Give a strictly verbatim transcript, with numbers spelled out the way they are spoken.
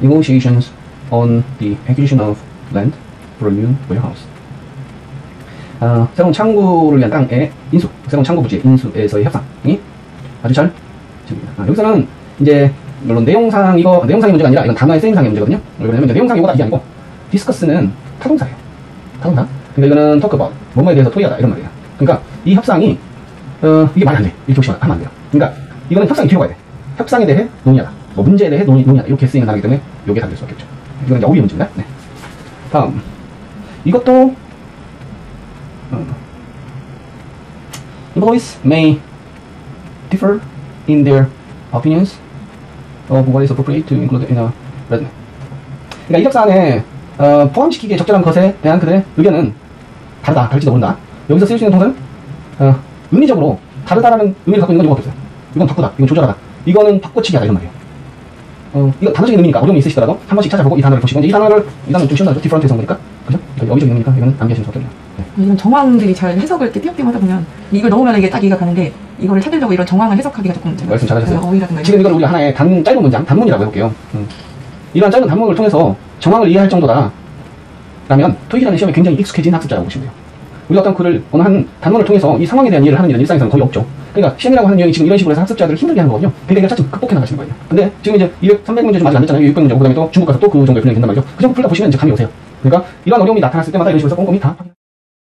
negotiations on the acquisition of land for a new warehouse. 어, 새로운 창구를 위한 땅의 인수, 새로운 창구 부지의 인수에서의 협상이 아주 잘 됩니다. 아, 여기서는 이제 물론 내용상 이거 내용상의 문제가 아니라 이건 단어의 쓰임상의 문제거든요. 왜냐면 내용상 이거다 이게 아니고 디스커스는 타동사예요. 타동사. 그러니까 이거는 talk about 뭐뭐에 대해서 토의하다 이런 말이에요. 그러니까 이 협상이 어, 이게 말이 안 돼. 이렇게 하면 안 돼요. 그러니까 이거는 협상이 뒤로 가야 돼. 협상에 대해 논의하다. 뭐 문제에 대해 논의, 논의하다. 이렇게 쓰이는 단어이기 때문에 요게 답일 수밖에 없죠. 이거는 이제 어휘의 문제입니다. 네. 다음. 이것도 어, employees may differ in their opinions of what is appropriate to include in a resume. 그러니까 이 협상에 어, 포함시키기에 적절한 것에 대한 그들의 의견은 다르다, 다를지도 모른다. 여기서 쓸 수 있는 동사는 어, 의미적으로 다르다라는 의미를 갖고 있는 건 이거밖에 없어요. 이건 바꾸다, 이건 조절하다, 이거는 바꿔치기하다 이런 말이에요. 어, 이거 단어적인 의미니까 어려움이 있으시더라도 한 번씩 찾아보고 이 단어를 보시고 이 단어를 이 단어는 좀 쉬운 단어죠. different에서 온 거니까 그죠? 여기적인 의미니까 이거는 암기하시는 수밖에 없네요. 네. 이런 정황들이 잘 해석을 이렇게 띄엄띄엄 하다 보면 이걸 넣으면 이게 딱 이해가 가는데 이거를 찾으려고 이런 정황을 해석하기가 조금 말씀 잘하셨어요. 어휘라든가 지금 이걸 우리가 하나의 단, 짧은 문장, 단문이라고 해볼게요. 음. 이러한 짧은 단문을 통해서 정황을 이해할 정도다 라면 토익이라는 시험에 굉장히 익숙해진 학습자라고 보시면 돼요. 우리가 어떤 글을 어느 한 단문을 통해서 이 상황에 대한 이해를 하는 일은 일상에서는 거의 없죠. 그러니까 시험이라고 하는 유형이 지금 이런 식으로 해서 학습자들을 힘들게 하는 거거든요. 그러니까 이걸 차츰 극복해 나가시는 거예요. 근데 지금 이제 이백, 삼백 문제 좀 아직 안 됐잖아요. 육백 문제. 그 다음에 또 중국 가서 또 그 정도의 분량이 된단 말이죠. 그 정도 풀다 보시면 이제 감이 오세요. 그러니까 이런 어려움이 나타났을 때마다 이런 식으로 해서 꼼꼼히 다